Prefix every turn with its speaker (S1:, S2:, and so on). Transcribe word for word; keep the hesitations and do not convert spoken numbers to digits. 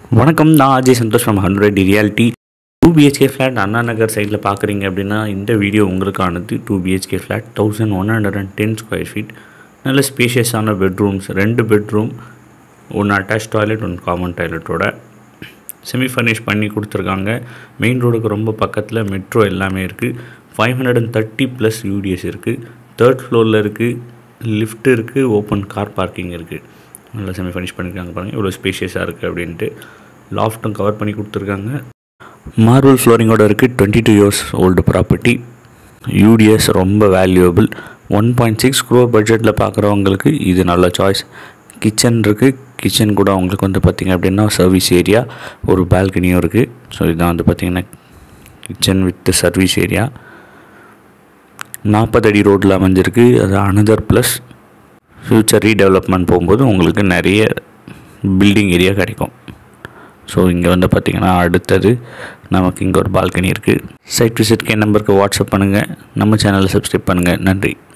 S1: வணக்கம், நான் Ajay Santosh from hundred reality. Two BHK flat Anna Nagar சைடில் பார்க்குறீங்க அப்படின்னா இந்த வீடியோ உங்களுக்கானது. Two BHK flat thousand one hundred and ten square feet, நல்ல ஸ்பேஷியஸான பெட்ரூம்ஸ், ரெண்டு பெட்ரூம், ஒன்று அட்டாச் டாய்லெட், ஒன்று காமன் டாய்லெட்டோட செமி ஃபர்னிஷ் பண்ணி கொடுத்துருக்காங்க. மெயின் ரோடுக்கு ரொம்ப பக்கத்தில் மெட்ரோ எல்லாமே இருக்குது. Five hundred and thirty plus UDS இருக்குது. தேர்ட் ஃப்ளோரில் இருக்குது, லிஃப்ட் இருக்குது, ஓப்பன் கார் பார்க்கிங் இருக்குது. நல்லா செமி ஃபர்னிஷ் பண்ணியிருக்காங்க பாருங்கள், இவ்வளோ ஸ்பேஷியஸாக இருக்குது அப்படின்ட்டு. லாஃப்ட்டும் கவர் பண்ணி கொடுத்துருக்காங்க. மார்பிள் ஃப்ளோரிங்கோடு இருக்குது. Twenty two years old property. UDS ரொம்ப valuable. One point six crore பட்ஜெட்டில் பார்க்குறவங்களுக்கு இது நல்ல சாய்ஸ். கிச்சன் இருக்குது. கிச்சன் கூட அவங்களுக்கு வந்து பார்த்திங்க அப்படின்னா சர்வீஸ் ஏரியா, ஒரு பால்கனியும் இருக்குது. ஸோ இதுதான் வந்து பார்த்திங்கன்னா கிச்சன் வித் சர்வீஸ் ஏரியா. நாற்பது அடி ரோட்டில் அமைஞ்சிருக்கு. அது அனதர் ப்ளஸ் ஃப்யூச்சர் ரீடெவலப்மெண்ட் போகும்போது உங்களுக்கு நிறைய பில்டிங் ஏரியா கிடைக்கும். ஸோ இங்கே வந்து பார்த்திங்கன்னா அடுத்தது நமக்கு இங்கே ஒரு பால்கனி இருக்குது. சைட் விசிட்க்கு என் நம்பருக்கு வாட்ஸ்அப் பண்ணுங்கள். நம்ம சேனலை சப்ஸ்கிரைப் பண்ணுங்கள். நன்றி.